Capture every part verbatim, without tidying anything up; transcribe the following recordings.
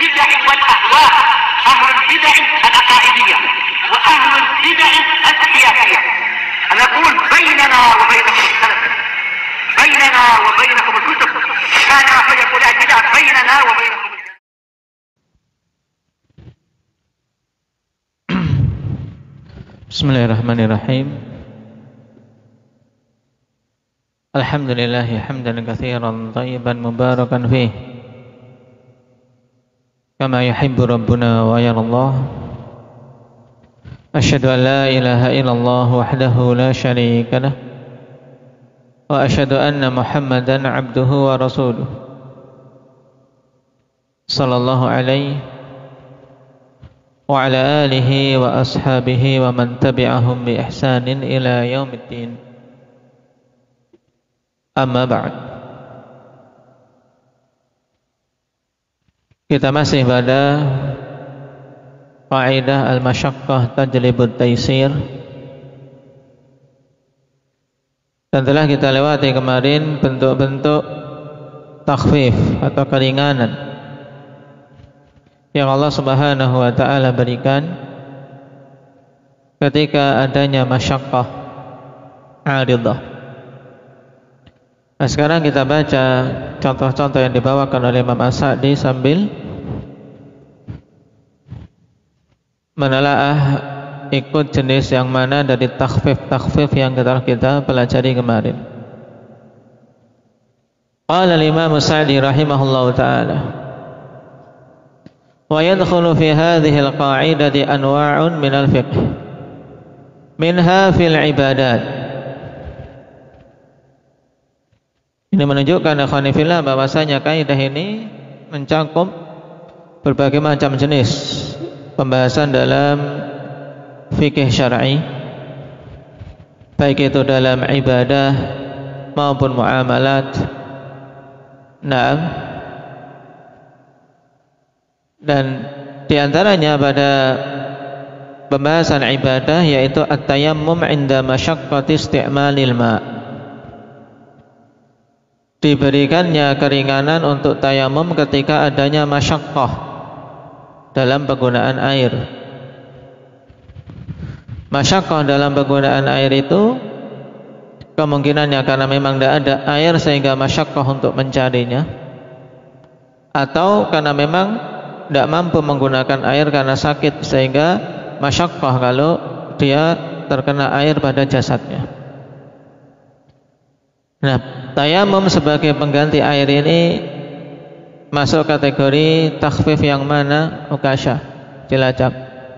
البدع والأهواء، أهل البدع العقائدية وأهل البدع السياسية. أنا أقول بيننا وبينكم السلف، بيننا وبينكم الكتب، كان أحد يقول البدع بيننا وبينكم. Bismillahirrahmanirrahim. Alhamdulillahi hamdan katsiran thayyiban mubarakan fih kama yuhibbu rabbuna wa yarallah. Asyhadu an la ilaha illallah wahdahu la syarika lah wa asyhadu anna Muhammadan abduhu wa rasuluh sallallahu alaihi wa ala alihi wa ashabihi wa man tabi'ahum bi ihsanin ila yaumiddin. Amma ba'd. Kita masih pada kaidah al-masyaqqah tajlibut taysir, dan telah kita lewati kemarin bentuk-bentuk takhfif atau keringanan yang Allah Subhanahu wa ta'ala berikan ketika adanya masyaqqah aridah. Nah, sekarang kita baca contoh-contoh yang dibawakan oleh Imam As-Sa'di sambil menelaah ikut jenis yang mana dari takhfif-takhfif yang telah kita pelajari kemarin. Qala al-Imam As-Sa'di rahimahullahu ta'ala, wa yadkhulu fi hadhihi al-qa'idati anwa'un min al-fiqh minha fil ibadat. Ini menunjukkan ikhwani fillah bahwasanya kaidah ini mencakup berbagai macam jenis pembahasan dalam fikih syar'i, baik itu dalam ibadah maupun muamalat. Naam. Dan diantaranya pada pembahasan ibadah yaitu at-tayammum 'inda masyaqqati isti'malil ma'. Diberikannya keringanan untuk tayamum ketika adanya masyaqqah dalam penggunaan air. Masyaqqah dalam penggunaan air itu kemungkinannya karena memang tidak ada air sehingga masyaqqah untuk mencarinya, atau karena memang tidak mampu menggunakan air karena sakit sehingga masyaqqah kalau dia terkena air pada jasadnya. Nah, tayamum sebagai pengganti air ini masuk kategori takhfif yang mana? Ukasyah, Cilacap.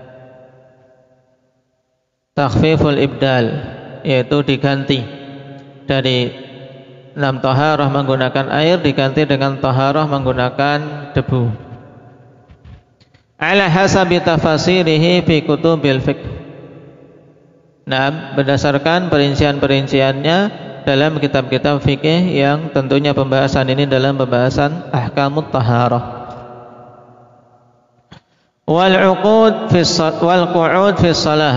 Takhfiful ibdal, yaitu diganti dari enam taharah menggunakan air diganti dengan taharah menggunakan debu. Ala hasabi tafasirihi fi kutubil fiqh. Nah, berdasarkan perincian-perinciannya dalam kitab-kitab fikih yang tentunya pembahasan ini dalam pembahasan ahkamut taharah. Wal 'uqud fi wal qu'ud fi shalah.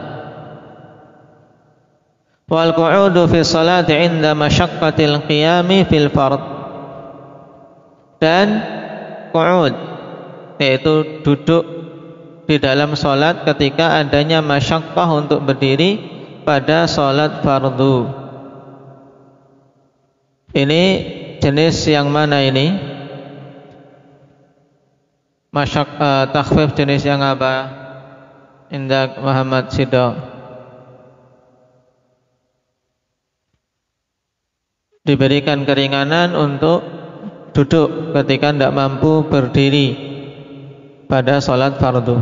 Wal qu'udu fi salati 'inda masyaqqatil qiyami fil fard. Dan qu'ud yaitu duduk di dalam salat ketika adanya masyaqqah untuk berdiri pada salat fardu. Ini jenis yang mana ini? Masyak uh, takhfif jenis yang apa? Indak Muhammad Sido. Diberikan keringanan untuk duduk ketika tidak mampu berdiri pada salat fardu.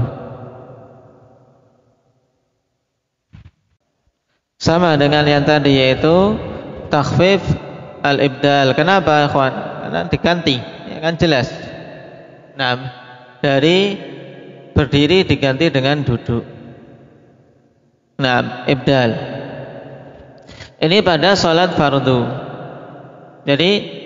Sama dengan yang tadi yaitu takhfif al-ibdal. Kenapa, ikhwan? Karena diganti, ya kan jelas. Nah, dari berdiri diganti dengan duduk. Nah, ibdal. Ini pada salat fardu. Jadi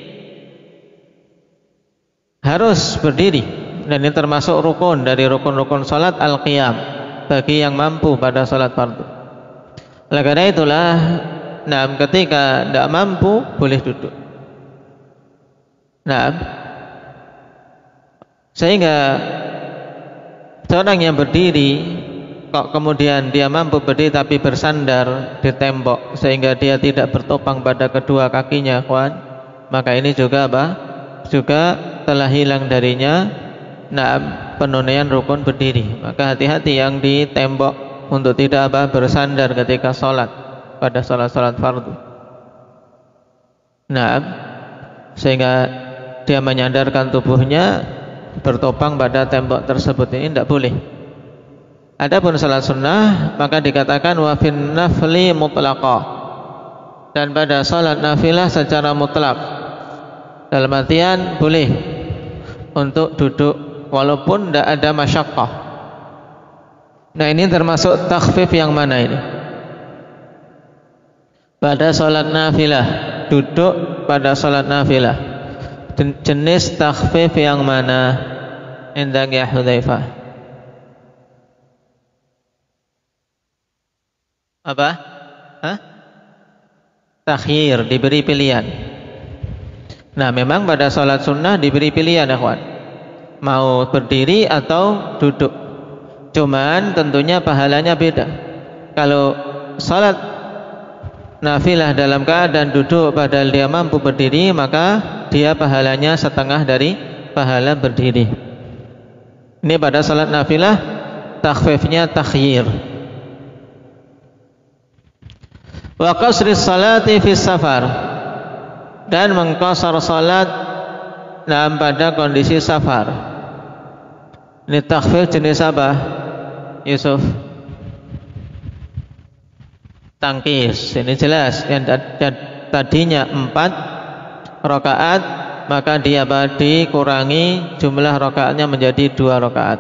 harus berdiri, dan ini termasuk rukun dari rukun-rukun salat al-qiyam bagi yang mampu pada salat fardu. Oleh karena itulah, nah, ketika tidak mampu boleh duduk. Nah, Sehingga seorang yang berdiri kok kemudian dia mampu berdiri tapi bersandar di tembok sehingga dia tidak bertopang pada kedua kakinya, kawan, maka ini juga apa? Juga telah hilang darinya nah penunaian rukun berdiri. Maka hati-hati yang di tembok untuk tidak apa? Bersandar ketika sholat pada sholat-sholat fardu. Nah, sehingga dia menyandarkan tubuhnya bertopang pada tembok tersebut, ini tidak boleh. Adapun salat sunnah maka dikatakan wa fin nafli mutlaqah, dan pada salat nafilah secara mutlak, dalam artian boleh untuk duduk walaupun tidak ada masyaqqah. Nah, ini termasuk takhfif yang mana ini? Pada salat nafilah, duduk pada salat nafilah, jenis takhfif yang mana? Indak ya Hudzaifah. Apa? Hah? Takhir, diberi pilihan. Nah, memang pada sholat sunnah diberi pilihan, ya kawan, mau berdiri atau duduk. Cuman tentunya pahalanya beda. Kalau sholat nafilah dalam keadaan duduk padahal dia mampu berdiri, maka dia pahalanya setengah dari pahala berdiri. Ini pada sholat nafilah takhfifnya takhyir. Wa qasri salati fi safar, dan mengqasar salat dalam pada kondisi safar. Ini takhfif jenis apa, Yusuf? Tangkis. Ini jelas yang tadinya empat rakaat maka dia dikurangi jumlah rakaatnya menjadi dua rakaat.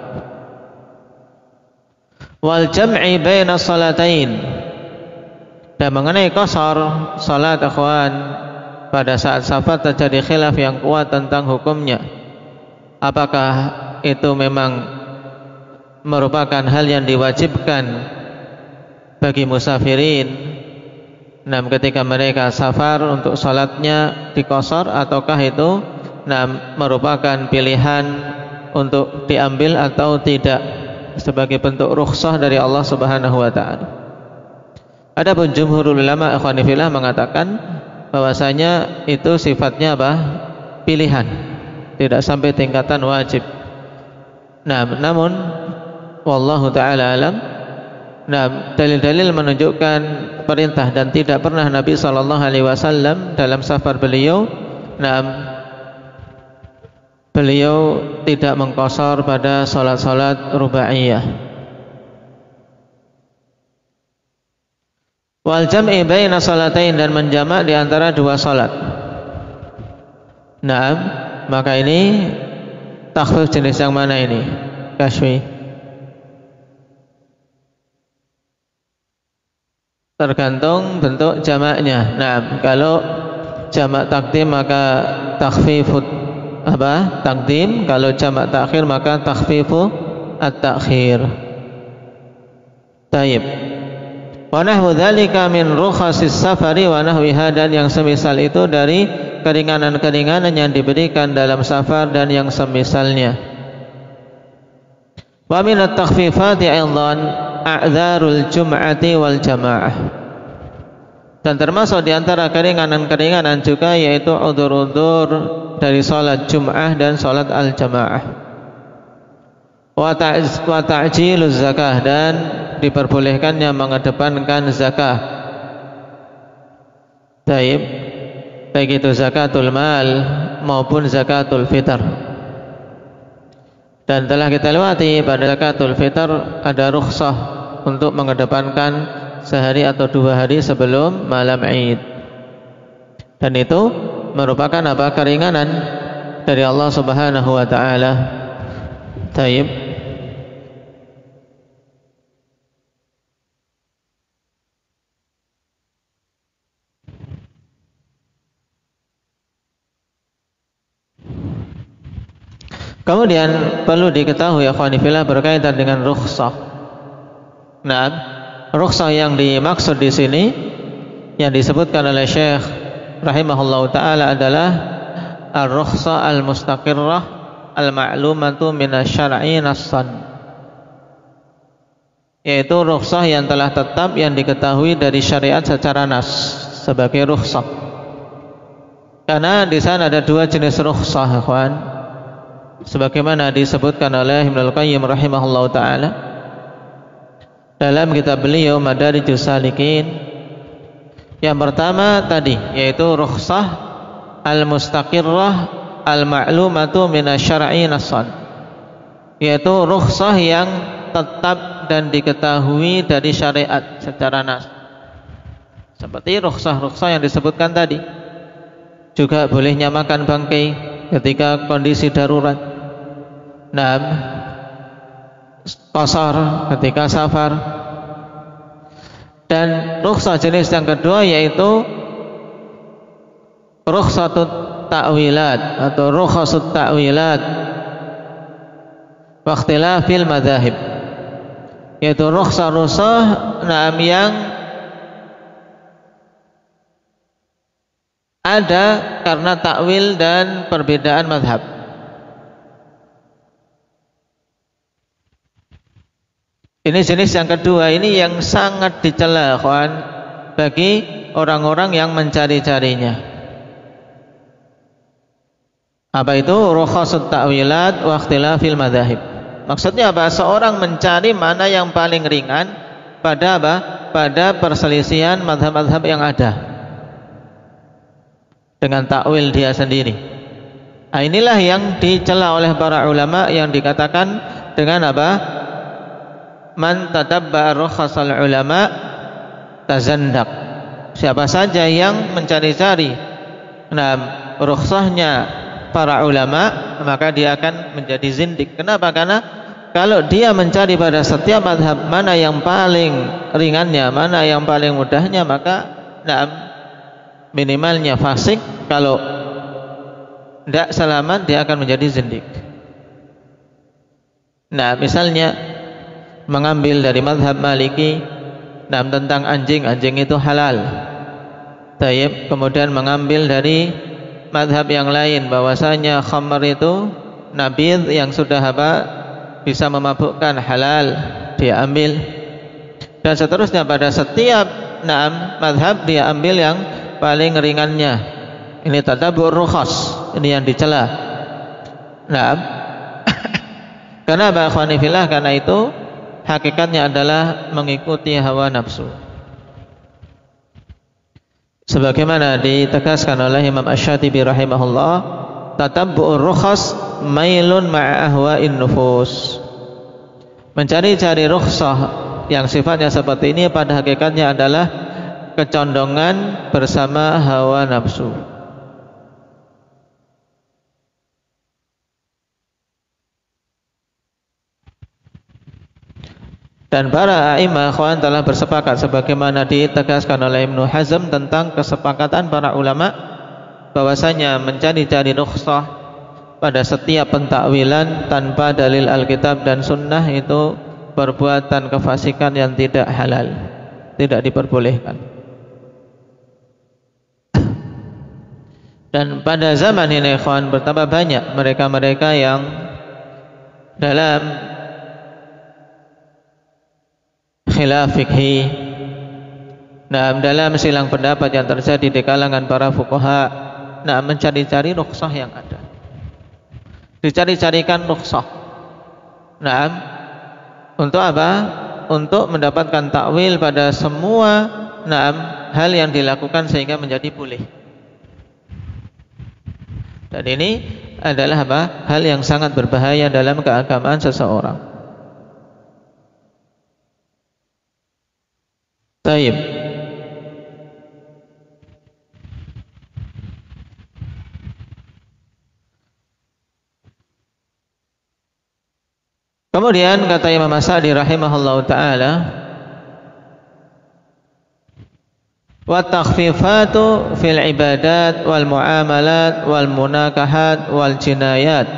Wal jam'i baina salatain, dan mengenai qasar salat, akhwan, pada saat safar terjadi khilaf yang kuat tentang hukumnya. Apakah itu memang merupakan hal yang diwajibkan bagi musafirin, nah, ketika mereka safar untuk salatnya diqasar, ataukah itu nah, merupakan pilihan untuk diambil atau tidak sebagai bentuk rukhsah dari Allah Subhanahu wa taala. Adapun jumhurul ulama ikhwani fillah mengatakan bahwasanya itu sifatnya apa? Pilihan, tidak sampai tingkatan wajib. Nah, namun wallahu taala alam, nah, dalil-dalil menunjukkan perintah, dan tidak pernah Nabi sallallahu alaihi wasallam dalam safar beliau, nah, beliau tidak mengqasar pada salat-salat rubaiyah. Wal jam'i baina salatain, dan menjamak di antara dua salat. Naam, maka ini takhfif jenis yang mana ini? Kashfi. Tergantung bentuk jamaknya. Naam, kalau jamak takdim maka takhfifut apa? Takdim. Kalau jamak takhir maka takhfifu at-takhir. Taib. Wa nahwu dzalika min rukhasis safari wa nahwiha, dan yang semisal itu dari keringanan-keringanan yang diberikan dalam safar dan yang semisalnya. Wa min at-takhfifati aidan a'dzarul jum'ati wal jamaah, dan termasuk di antara keringanan-keringanan juga yaitu udzur-udzur dari salat Jum'ah dan salat al-jamaah. Wa ta'jiluz zakah, dan diperbolehkannya mengedepankan zakah. Baik, baik itu zakatul mal maupun zakatul fitr. Dan telah kita lewati pada zakatul fitr ada rukhsah untuk mengedepankan sehari atau dua hari sebelum malam Id. Dan itu merupakan apa? Keringanan dari Allah Subhanahu wa taala. Baik. Kemudian perlu diketahui ya akhwani fillah berkaitan dengan rukhsah. Nah, rukhsah yang dimaksud di sini yang disebutkan oleh Syekh rahimahullahu taala adalah ar-rukhsah al-mustaqirrah al-ma'lumatu minasyar'i nassan, yaitu rukhsah yang telah tetap yang diketahui dari syariat secara nas sebagai rukhsah. Karena di sana ada dua jenis rukhsah, ikhwan, sebagaimana disebutkan oleh Ibnu Al-Qayyim rahimahullahu taala dalam kitab beliau Madarijus Salikin. Yang pertama tadi yaitu rukhsah al-mustaqirrah al-ma'lumatu minasyar'i nassan, yaitu rukhsah yang tetap dan diketahui dari syariat secara nas, seperti rukhsah-rukhsah yang disebutkan tadi. Juga boleh nyamakan bangkai ketika kondisi darurat. Naam, qasar ketika safar. Dan rukhsah jenis yang kedua yaitu rukhsatut ta'wilat atau rukhsatut ta'wilat wa ikhtilafil madzahib, yaitu rukhsah-rukhsah naam yang ada karena takwil dan perbedaan mazhab. Ini jenis yang kedua, ini yang sangat dicela, kawan, bagi orang-orang yang mencari-carinya. Apa itu? Rukhsatut ta'wilat wa ikhtilafil madzahib. Maksudnya apa? Seorang mencari mana yang paling ringan pada apa? Pada perselisihan mazhab-mazhab yang ada, dengan takwil dia sendiri. Nah, inilah yang dicela oleh para ulama yang dikatakan dengan apa? Man tatabba'a rukhsal ulama tazandaq. Siapa saja yang mencari-cari nah rukhsahnya para ulama, maka dia akan menjadi zindik. Kenapa? Karena kalau dia mencari pada setiap mazhab mana yang paling ringannya, mana yang paling mudahnya, maka nah minimalnya fasik, kalau tidak selamat dia akan menjadi zindik. Nah, misalnya mengambil dari mazhab Maliki nah, tentang anjing, anjing itu halal. Tayyib, kemudian mengambil dari mazhab yang lain bahwasanya khamr itu nabidh yang sudah apa bisa memabukkan, halal, dia ambil. Dan seterusnya pada setiap naam mazhab dia ambil yang paling ringannya. Ini tadabbur rukhas, ini yang dicela. Nah, karena apa, ikhwani fillah? Karena itu hakikatnya adalah mengikuti hawa nafsu. Sebagaimana ditegaskan oleh Imam Asy-Syatibi rahimahullah, tatabbu'ur rukhas mailun ma'a ahwa'in nufus. Mencari-cari rukhsah yang sifatnya seperti ini pada hakikatnya adalah kecondongan bersama hawa nafsu. Dan para a'imah ikhwan telah bersepakat sebagaimana ditegaskan oleh Ibnu Hazm tentang kesepakatan para ulama bahwasanya mencari-cari rukhsah pada setiap pentakwilan tanpa dalil Alkitab dan Sunnah itu perbuatan kefasikan yang tidak halal, tidak diperbolehkan. Dan pada zaman ini ikhwan bertambah banyak mereka-mereka yang dalam khilaf fikhi, nah dalam silang pendapat yang terjadi di kalangan para fuqaha, nah mencari-cari rukhsah yang ada, dicari-carikan rukhsah. Nah, untuk apa? Untuk mendapatkan takwil pada semua nah hal yang dilakukan sehingga menjadi boleh. Dan ini adalah apa? Hal yang sangat berbahaya dalam keagamaan seseorang. Taib. Kemudian kata Imam As-Sa'di rahimahullahu taala, wa takhfifatu fil ibadat wal muamalat wal munakahat wal jinayat.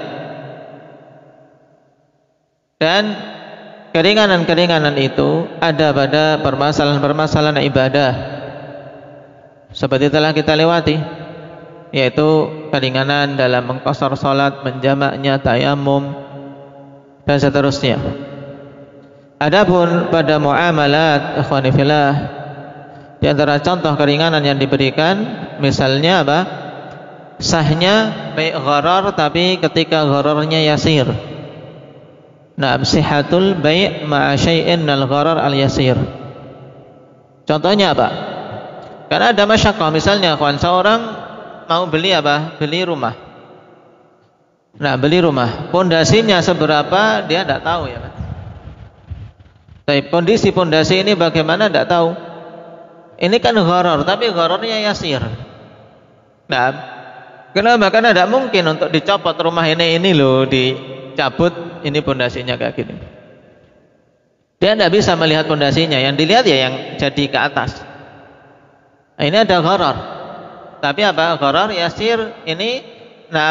Dan keringanan-keringanan itu ada pada permasalahan-permasalahan ibadah seperti telah kita lewati. yaitu keringanan dalam mengqashar salat, menjamaknya, tayamum dan seterusnya. Adapun pada muamalat, ikhwani fillah, di antara contoh keringanan yang diberikan misalnya apa? Sahnya bai' gharar tapi ketika ghararnya yasir. Nah, sihatul bai' ma'a syai'in al gharar al yasir. Contohnya apa? Karena ada masyaqqah, misalnya kawan seorang mau beli apa? Beli rumah. Nah, beli rumah. Pondasinya seberapa dia tidak tahu ya kan. Tapi kondisi pondasi ini bagaimana tidak tahu. Ini kan gharar, tapi ghararnya yasir. Nah, kenapa? Karena tidak mungkin untuk dicopot rumah ini ini loh, dicabut ini pondasinya kayak gini. Dia tidak bisa melihat pondasinya, yang dilihat ya yang jadi ke atas. Nah, ini ada gharar. Tapi apa? Gharar yasir ini nah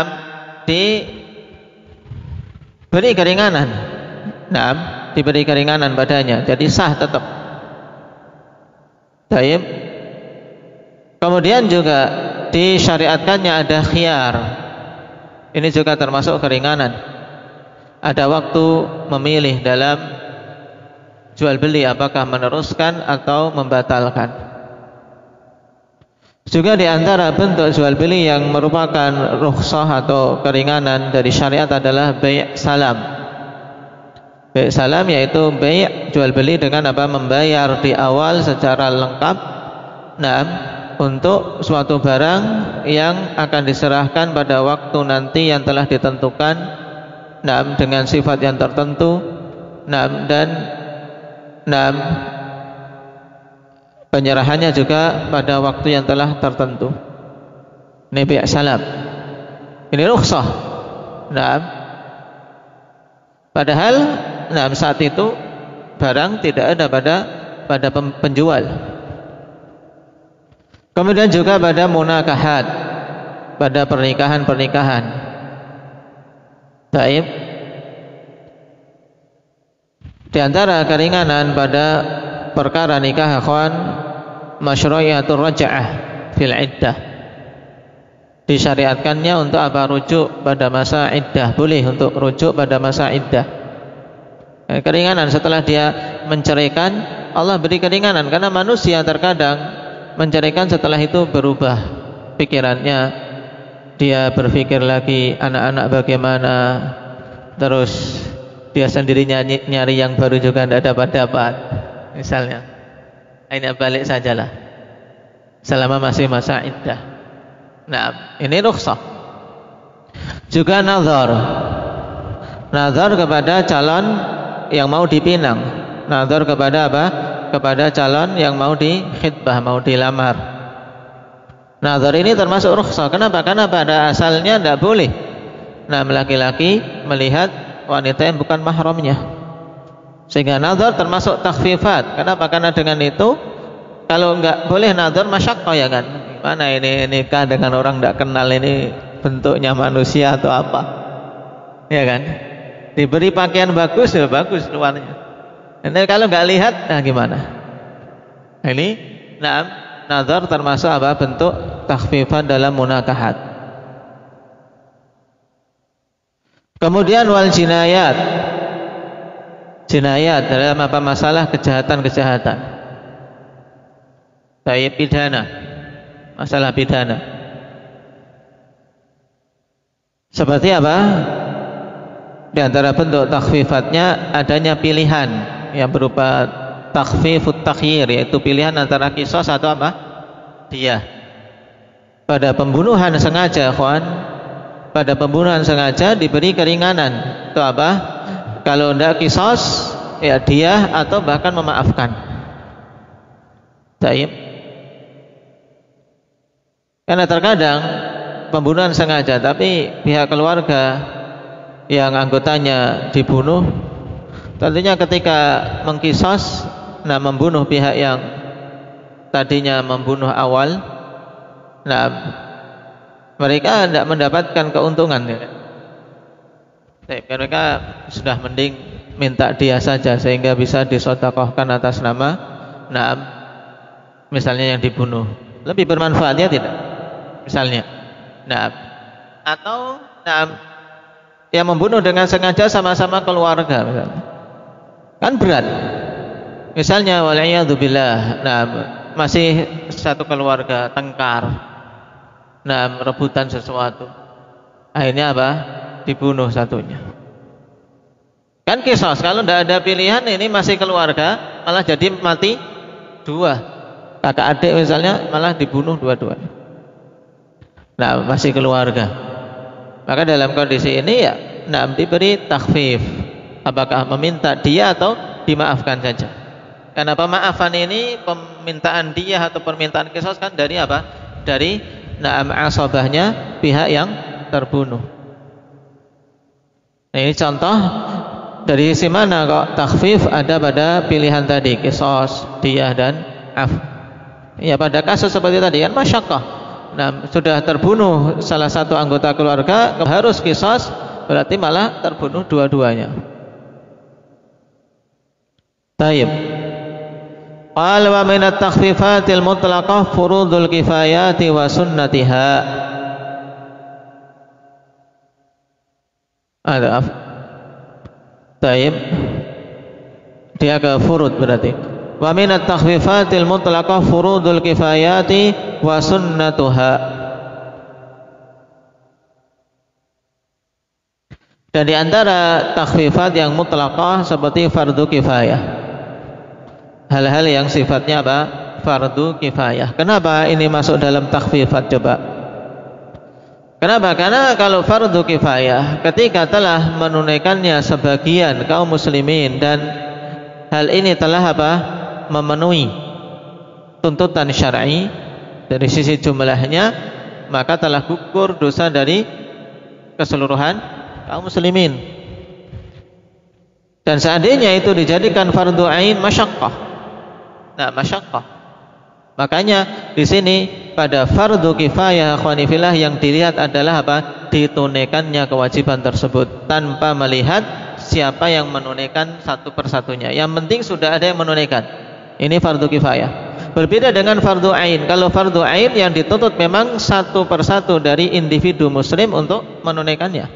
diberi keringanan. Nah, diberi keringanan padanya. Jadi sah tetap. Baik. Kemudian juga disyariatkannya ada khiyar. Ini juga termasuk keringanan. Ada waktu memilih dalam jual beli, apakah meneruskan atau membatalkan. Juga di antara bentuk jual beli yang merupakan rukhsah atau keringanan dari syariat adalah bai' salam. Bai' salam yaitu bai' jual beli dengan apa? Membayar di awal secara lengkap. Nah, untuk suatu barang yang akan diserahkan pada waktu nanti yang telah ditentukan. Nah, dengan sifat yang tertentu. Nah, dan nah penyerahannya juga pada waktu yang telah tertentu. Ini bai' salam. Ini rukhsah. Nah, padahal nah saat itu barang tidak ada pada pada penjual. Kemudian juga pada munakahat, pada pernikahan-pernikahan. Baik. Di antara keringanan pada perkara nikah akhwan, masyru'iyatur raj'ah fil iddah. Disyariatkannya untuk apa? Rujuk pada masa iddah. Boleh untuk rujuk pada masa iddah. Keringanan setelah dia menceraikan, Allah beri keringanan karena manusia terkadang menceraikan setelah itu berubah pikirannya. Dia berpikir lagi anak-anak bagaimana, terus dia sendiri nyari, nyari yang baru juga tidak dapat-dapat. Misalnya, ini balik sajalah selama masih masa iddah. Nah, ini rukhsah. Juga nazar, nazar kepada calon yang mau dipinang. Nazar kepada apa? Kepada calon yang mau dikhitbah, mau dilamar. Nazar ini termasuk rukhsah. Kenapa? Karena pada asalnya tidak boleh. Nah, laki-laki melihat wanita yang bukan mahramnya. Sehingga nazar termasuk takhfifat. Kenapa? Karena dengan itu kalau enggak boleh nazar masyaqqah ya kan. Mana ini nikah dengan orang enggak kenal, ini bentuknya manusia atau apa? Ya kan? Diberi pakaian bagus ya bagus luarnya. Ini kalau enggak lihat nah gimana? Ini nah nazar termasuk apa? Bentuk takhfifat dalam munakahat. Kemudian wal jinayat. Jinayat dalam apa? Masalah kejahatan-kejahatan. Baik pidana, masalah pidana. Seperti apa? Di antara bentuk takhfifatnya adanya pilihan yang berupa takhfifut takhyir, yaitu pilihan antara qisas atau apa? Diyah. Pada pembunuhan sengaja, kawan, pada pembunuhan sengaja diberi keringanan. Itu apa? Kalau tidak qisas, ya diyah atau bahkan memaafkan. Baik. Karena terkadang pembunuhan sengaja tapi pihak keluarga yang anggotanya dibunuh, tentunya ketika mengkisos, nah membunuh pihak yang tadinya membunuh awal, nah mereka tidak mendapatkan keuntungan ya. Mereka sudah mending minta dia saja sehingga bisa disedekahkan atas nama nah misalnya yang dibunuh. Lebih bermanfaat ya tidak? Misalnya Nah, atau nah, yang membunuh dengan sengaja sama-sama keluarga misalnya. Kan berat. Misalnya waliyadzubillah, nah masih satu keluarga tengkar, nah rebutan sesuatu, akhirnya apa? Dibunuh satunya. Kan kisos, kalau tidak ada pilihan ini masih keluarga, malah jadi mati dua. Kakak adik misalnya malah dibunuh dua-duanya. Nah masih keluarga. Maka dalam kondisi ini ya, nah diberi takhfif. Apakah meminta dia atau dimaafkan saja? Karena pemaafan ini permintaan dia atau permintaan kisos kan dari apa? Dari na'am asabahnya pihak yang terbunuh. Nah, ini contoh dari sisi mana kok takhfif ada pada pilihan tadi kisos, diyah dan af. Ya pada kasus seperti tadi kan masyaqqah. Nah, sudah terbunuh salah satu anggota keluarga harus kisos, berarti malah terbunuh dua-duanya. Tayyib. Qala wa min at-takhfifatil mutlaqah furudul kifayati wa sunnatiha. Ada. Tayyib. Dia ke furud berarti. Wa min at-takhfifatil mutlaqah furudul kifayati wa sunnatuha. Dan di antara takhfifat yang mutlaqah seperti fardu kifayah. Hal-hal yang sifatnya apa? Fardu kifayah. Kenapa ini masuk dalam takhfifat coba? Kenapa? Karena kalau fardu kifayah ketika telah menunaikannya sebagian kaum muslimin dan hal ini telah apa? Memenuhi tuntutan syar'i dari sisi jumlahnya, maka telah gugur dosa dari keseluruhan kaum muslimin. Dan seandainya itu dijadikan fardu ain masyaqqah. Nah, masyaqqah. Makanya di sini pada fardu kifayah khwanifillah yang dilihat adalah apa? Ditunaikannya kewajiban tersebut tanpa melihat siapa yang menunaikan satu persatunya. Yang penting sudah ada yang menunaikan. Ini fardu kifayah. Berbeda dengan fardu ain. Kalau fardu ain yang dituntut memang satu persatu dari individu muslim untuk menunaikannya.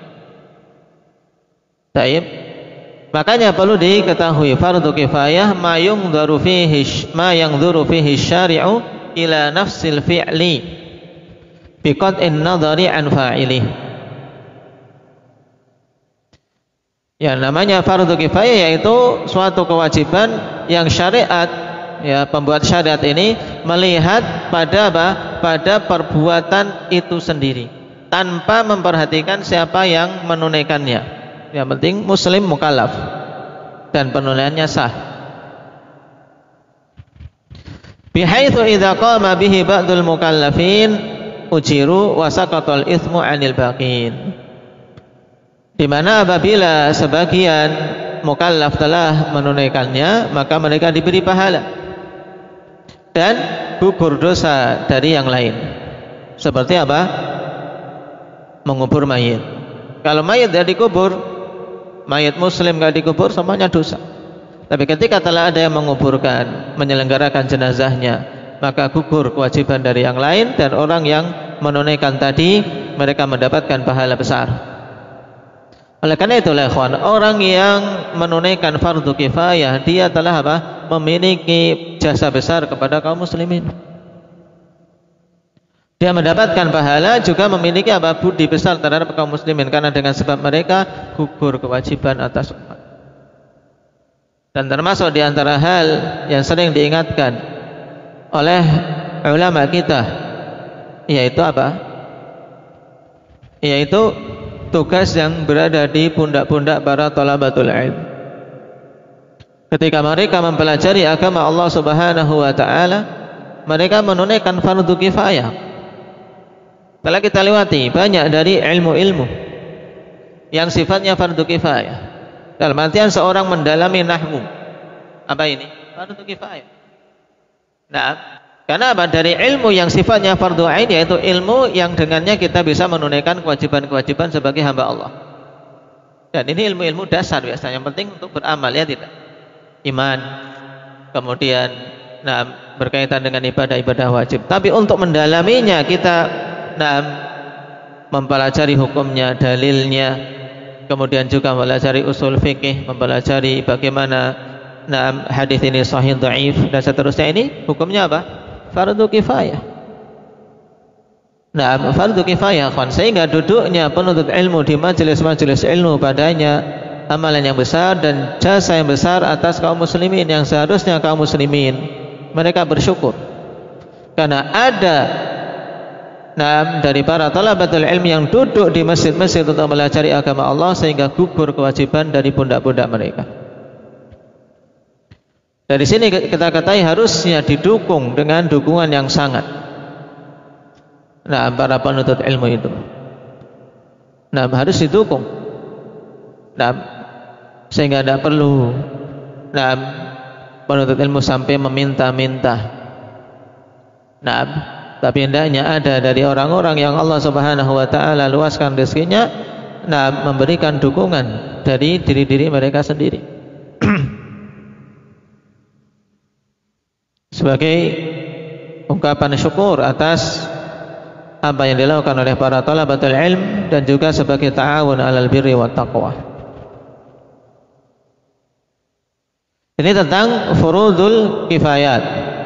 Taib. Makanya perlu diketahui fardu kifayah ma yungdharu fihi ma yangdhuru fihi syari'u ila nafsil fi'li biqat'in nadhari an fa'ilih. Ya, namanya fardu kifayah yaitu suatu kewajiban yang syariat, ya pembuat syariat ini melihat pada apa? Pada perbuatan itu sendiri tanpa memperhatikan siapa yang menunaikannya. Yang penting muslim mukallaf dan penunaiannya sah. Bihaitsu idza qama bihi ba'dul mukallafin ujiru wa saqatal itsmu 'anil baqin. Di mana apabila sebagian mukallaf telah menunaikannya, maka mereka diberi pahala dan gugur dosa dari yang lain. Seperti apa? Mengubur mayit. Kalau mayit tidak dikubur, mayat muslim gak dikubur, semuanya dosa. Tapi ketika telah ada yang menguburkan, menyelenggarakan jenazahnya, maka gugur kewajiban dari yang lain dan orang yang menunaikan tadi mereka mendapatkan pahala besar. Oleh karena itulah ikhwan, orang yang menunaikan fardu kifayah dia telah apa? Memiliki jasa besar kepada kaum muslimin. Dia mendapatkan pahala juga memiliki apa? Budi besar terhadap kaum muslimin karena dengan sebab mereka gugur kewajiban atas umat. Dan termasuk di antara hal yang sering diingatkan oleh ulama kita yaitu apa? Yaitu tugas yang berada di pundak-pundak para thalabatul ilm. Ketika mereka mempelajari agama Allah Subhanahu wa taala, mereka menunaikan fardu kifayah. Telah kita lewati banyak dari ilmu-ilmu yang sifatnya fardu kifayah. Dalam artian seorang mendalami nahwu. Apa ini? Fardu kifayah. Nah, karena apa? Dari ilmu yang sifatnya fardu ain yaitu ilmu yang dengannya kita bisa menunaikan kewajiban-kewajiban sebagai hamba Allah. Dan ini ilmu-ilmu dasar biasanya, yang penting untuk beramal ya tidak. Iman, kemudian nah berkaitan dengan ibadah-ibadah wajib. Tapi untuk mendalaminya kita nah mempelajari hukumnya, dalilnya, kemudian juga mempelajari usul fikih, mempelajari bagaimana nah, hadis ini sahih, dhaif dan seterusnya. Ini hukumnya apa? Fardu kifayah. Nah, fardu kifayah kan, sehingga duduknya penuntut ilmu di majelis-majelis ilmu padanya amalan yang besar dan jasa yang besar atas kaum muslimin, yang seharusnya kaum muslimin mereka bersyukur karena ada nah, dari para talabatul ilmi yang duduk di masjid-masjid untuk belajar agama Allah sehingga gugur kewajiban dari pundak-pundak mereka. Dari sini kita katakan harusnya didukung dengan dukungan yang sangat. Nah, para penuntut ilmu itu, nah harus didukung. Nah, sehingga tidak perlu nah, penuntut ilmu sampai meminta-minta. Nah, tapi hendaknya ada dari orang-orang yang Allah Subhanahu wa taala luaskan rezekinya, nah memberikan dukungan dari diri-diri mereka sendiri. Sebagai ungkapan syukur atas apa yang dilakukan oleh para talabatul ilm dan juga sebagai ta'awun 'alal birri wat taqwa. Ini tentang furudul kifayat.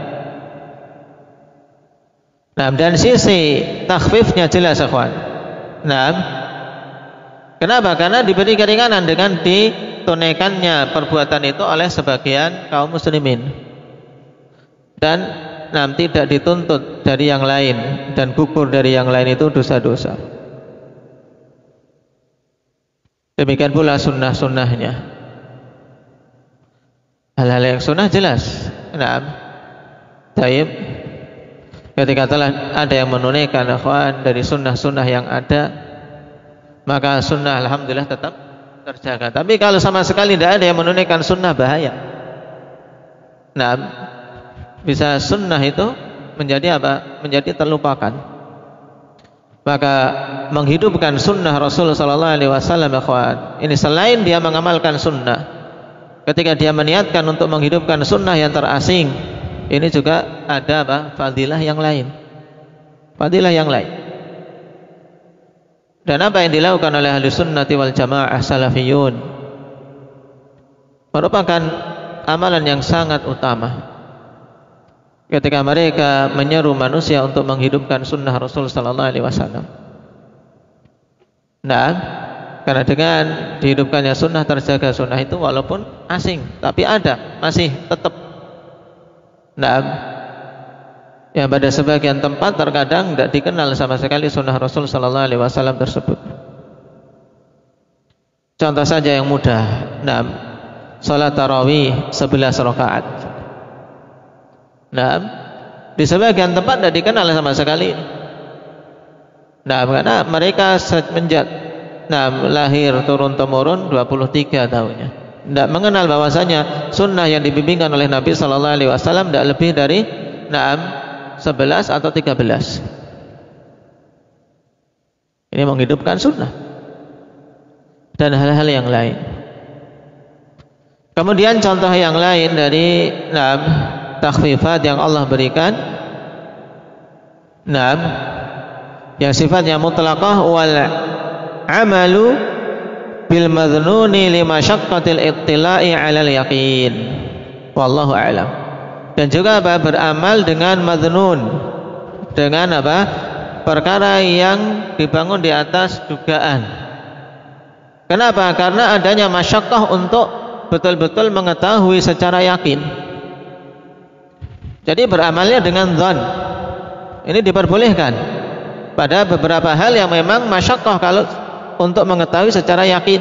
Nah, dan sisi takhfifnya jelas, ikhwan. Nah, kenapa? Karena diberi keringanan dengan ditunaikannya perbuatan itu oleh sebagian kaum muslimin. Dan nah, tidak dituntut dari yang lain dan gugur dari yang lain itu dosa-dosa. Demikian pula sunnah-sunnahnya. Hal-hal yang sunnah jelas. Nah, taib. Ketika telah ada yang menunaikan akhwan dari sunnah-sunnah yang ada, maka sunnah alhamdulillah tetap terjaga. Tapi kalau sama sekali tidak ada yang menunaikan sunnah, bahaya. Nah, bisa sunnah itu menjadi apa? Menjadi terlupakan. Maka menghidupkan sunnah Rasul sallallahu alaihi wasallam, ikhwan, ini selain dia mengamalkan sunnah, ketika dia meniatkan untuk menghidupkan sunnah yang terasing, ini juga ada apa? Fadilah yang lain. Fadilah yang lain. Dan apa yang dilakukan oleh ahli sunnati wal jamaah salafiyun merupakan amalan yang sangat utama. Ketika mereka menyeru manusia untuk menghidupkan sunnah Rasul sallallahu alaihi wasallam. Nah, karena dengan dihidupkannya sunnah terjaga sunnah itu walaupun asing, tapi ada, masih tetap. Nah, ya pada sebagian tempat terkadang tidak dikenal sama sekali sunnah Rasul sallallahu alaihi wasallam tersebut. Contoh saja yang mudah. Nah, salat tarawih sebelas rakaat. Nah, di sebagian tempat tidak dikenal sama sekali. Nah, karena mereka semenjak nah, lahir turun temurun dua puluh tiga tahunnya, tidak mengenal bahwasanya sunnah yang dibimbingkan oleh Nabi sallallahu alaihi wasallam tidak lebih dari nah, sebelas atau tiga belas. Ini menghidupkan sunnah dan hal-hal yang lain. Kemudian contoh yang lain dari nah, takhfifat yang Allah berikan, nah, yang sifatnya mutlaqah, wal amalu bil madhnuni li masyaqqatil ittila'i 'alal yaqin. Wallahu a'lam. Dan juga apa? Beramal dengan madhnun, dengan apa? Perkara yang dibangun di atas dugaan. Kenapa? Karena adanya masyaqqah untuk betul-betul mengetahui secara yakin. Jadi beramalnya dengan dzan ini diperbolehkan pada beberapa hal yang memang masyaqqah kalau untuk mengetahui secara yakin.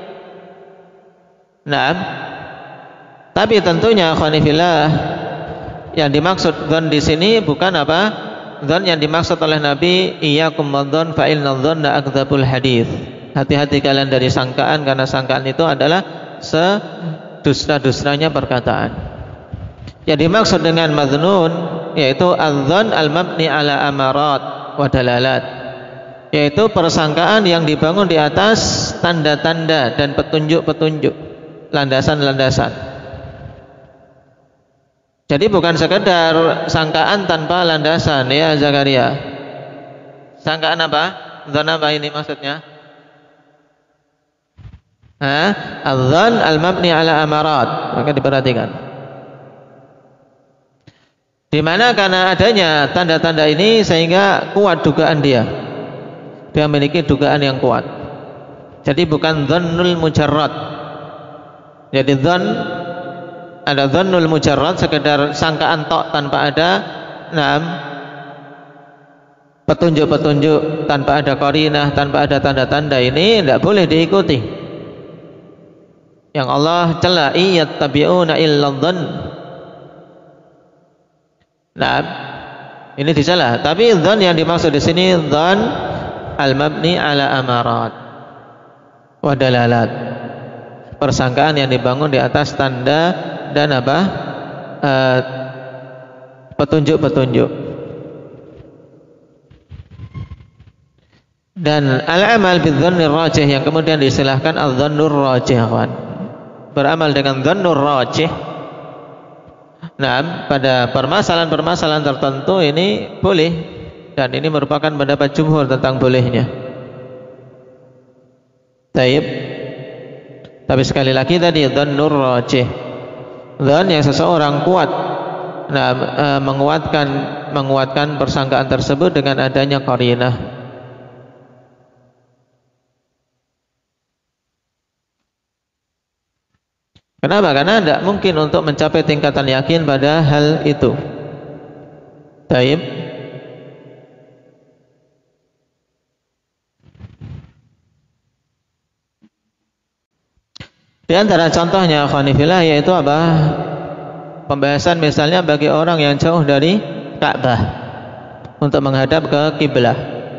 Nah, tapi tentunya khonifillah yang dimaksud dzan di sini bukan apa? Dzan yang dimaksud oleh Nabi, iyyakum wadzan fa inna dzanna akdzabul hadits. Hati-hati kalian dari sangkaan, karena sangkaan itu adalah sedusta-dustanya perkataan. Yang dimaksud dengan madhnun yaitu adzan al-mabni ala amarat wa dalalat, yaitu persangkaan yang dibangun di atas tanda-tanda dan petunjuk-petunjuk, landasan-landasan. Jadi bukan sekedar sangkaan tanpa landasan, ya Zakaria. Sangkaan apa? Dzan apa ini maksudnya? Ha? Adzan al-mabni ala amarat. Maka diperhatikan. Di mana karena adanya tanda-tanda ini sehingga kuat dugaan dia. Dia memiliki dugaan yang kuat. Jadi bukan dzannul mujarrad. Jadi dzan ada dzannul mujarrad, sekedar sangkaan tok tanpa ada nam petunjuk-petunjuk, tanpa ada qarinah, tanpa ada tanda-tanda, ini tidak boleh diikuti. Yang Allah cela, iyattabi'una illa dhann. Nah, ini dicela. Tapi dhann yang dimaksud di sini dhann al-mabni ala amarat wa dalalat. Persangkaan yang dibangun di atas tanda dan apa? Uh, petunjuk-petunjuk. Dan al-amal bidzannir rajih yang kemudian diistilahkan al-dhannur rajih, kawan. Beramal dengan dhannur rajih. Nah, pada permasalahan-permasalahan tertentu ini boleh, dan ini merupakan pendapat jumhur tentang bolehnya. Taib. Tapi sekali lagi tadi dhannur rajih. Dzan yang seseorang kuat. Nah, e, menguatkan menguatkan persangkaan tersebut dengan adanya qarinah. Kenapa? Karena tidak mungkin untuk mencapai tingkatan yakin pada hal itu. Taib. Di antara contohnya khonifillah yaitu apa? Pembahasan misalnya bagi orang yang jauh dari Ka'bah untuk menghadap ke kiblah.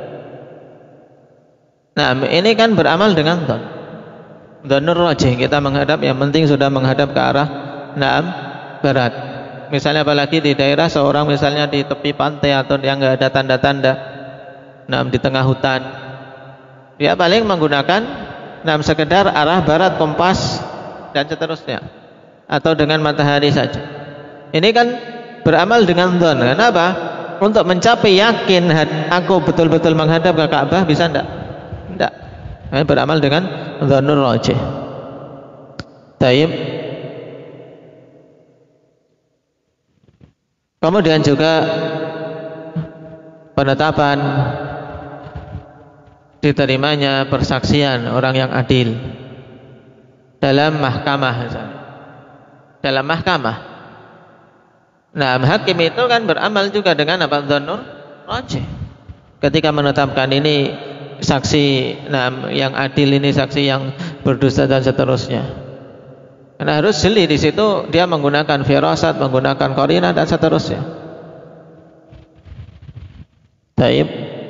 Nah, ini kan beramal dengan dzan. Dzannur rajih, kita menghadap, yang penting sudah menghadap ke arah naam barat. Misalnya apalagi di daerah seorang misalnya di tepi pantai atau yang enggak ada tanda-tanda, naam di tengah hutan, dia paling menggunakan naam sekedar arah barat, kompas dan seterusnya, atau dengan matahari saja. Ini kan beramal dengan dzan. Kenapa? Untuk mencapai yakin aku betul-betul menghadap ke Ka'bah, bisa enggak? Enggak. Ini beramal dengan dzannur rajih. Taib. Kemudian juga penetapan diterimanya persaksian orang yang adil dalam mahkamah misalnya. Dalam mahkamah. Nah, hakim itu kan beramal juga dengan apa? Dzannur rajih. Ketika menetapkan ini saksi nah, yang adil, ini saksi yang berdusta dan seterusnya. Karena harus jeli di situ, dia menggunakan firasat, menggunakan qarinah dan seterusnya. Taib.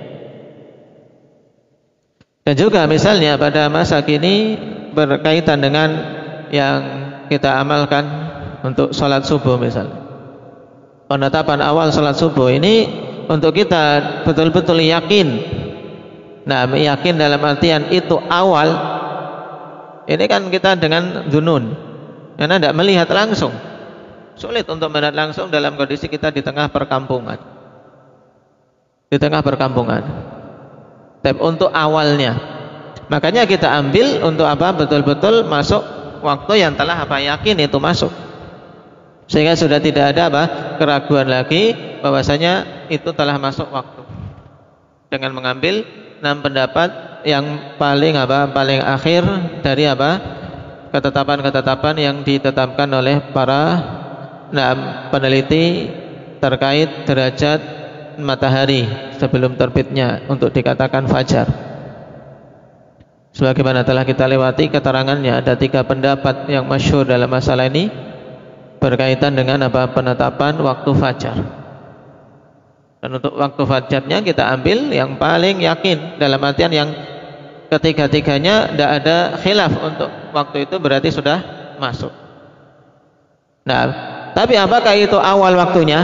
Dan juga misalnya pada masa kini berkaitan dengan yang kita amalkan untuk sholat subuh misalnya. Penetapan awal sholat subuh ini untuk kita betul-betul yakin. Nah, yakin dalam artian itu awal. Ini kan kita dengan dzunun, karena tidak melihat langsung. Sulit untuk melihat langsung dalam kondisi kita di tengah perkampungan. Di tengah perkampungan. Tapi untuk awalnya, makanya kita ambil untuk apa? Betul-betul masuk waktu yang telah apa? Yakin itu masuk. Sehingga sudah tidak ada apa? Keraguan lagi bahwasanya itu telah masuk waktu. Dengan mengambil enam pendapat yang paling apa? Paling akhir dari apa? Ketetapan-ketetapan yang ditetapkan oleh para enam peneliti terkait derajat matahari sebelum terbitnya untuk dikatakan fajar. Sebagaimana telah kita lewati keterangannya, ada tiga pendapat yang masyhur dalam masalah ini berkaitan dengan apa? Penetapan waktu fajar. Dan untuk waktu fajarnya kita ambil yang paling yakin, dalam artian yang ketiga-tiganya tidak ada khilaf untuk waktu itu, berarti sudah masuk. Nah, tapi apakah itu awal waktunya?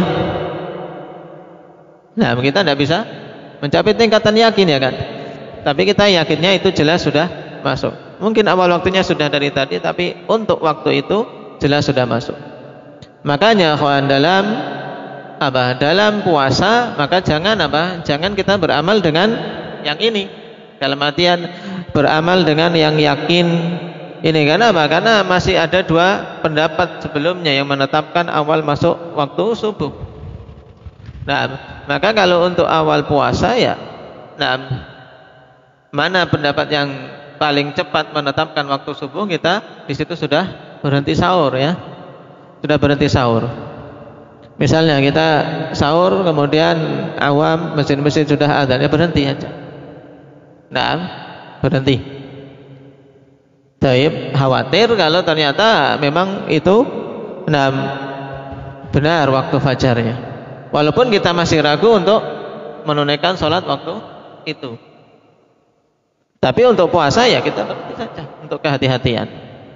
Nah, kita tidak bisa mencapai tingkatan yakin, ya kan? Tapi kita yakinnya itu jelas sudah masuk. Mungkin awal waktunya sudah dari tadi, tapi untuk waktu itu jelas sudah masuk. Makanya kawan, dalam apa? Dalam puasa maka jangan apa? Jangan kita beramal dengan yang ini. Dalam artian beramal dengan yang yakin. Ini karena apa? Karena masih ada dua pendapat sebelumnya yang menetapkan awal masuk waktu subuh. Nah, maka kalau untuk awal puasa ya, nah, mana pendapat yang paling cepat menetapkan waktu subuh, kita di situ sudah berhenti sahur ya. Sudah berhenti sahur. Misalnya kita sahur kemudian awam mesin-mesin sudah adzan, ya berhenti aja. Nah, berhenti. Taib, khawatir kalau ternyata memang itu nah, benar waktu fajarnya. Walaupun kita masih ragu untuk menunaikan sholat waktu itu. Tapi untuk puasa ya kita berhenti saja untuk kehati-hatian.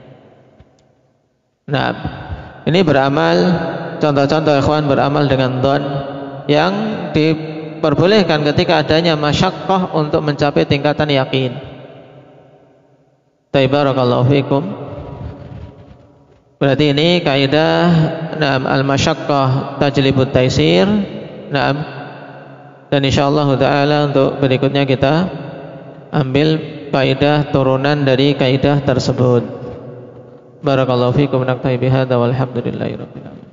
Nah, ini beramal, contoh-contoh ikhwan beramal dengan dhon yang diperbolehkan ketika adanya masyaqqah untuk mencapai tingkatan yakin. Barakallahu fikum. Berarti ini kaidah na'am al-masyaqqah tajlibut taisir. Na'am. Dan insyaallah taala untuk berikutnya kita ambil kaidah turunan dari kaidah tersebut. Barakallahu fikum, naktafi bihadza walhamdulillahirabbil alamin.